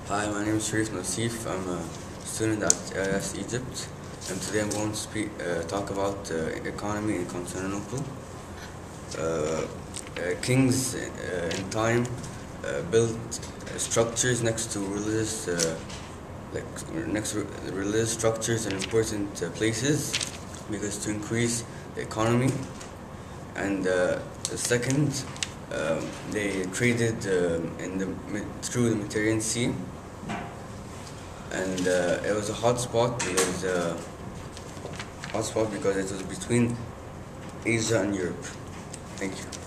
Hi, my name is Sherif. I'm a student at AIS Egypt, and today I'm going to talk about economy in Constantinople. Kings in time built structures next to religious structures in important places because to increase the economy. And second, they traded through the Mediterranean Sea, and it was a hot spot because it was between Asia and Europe. Thank you.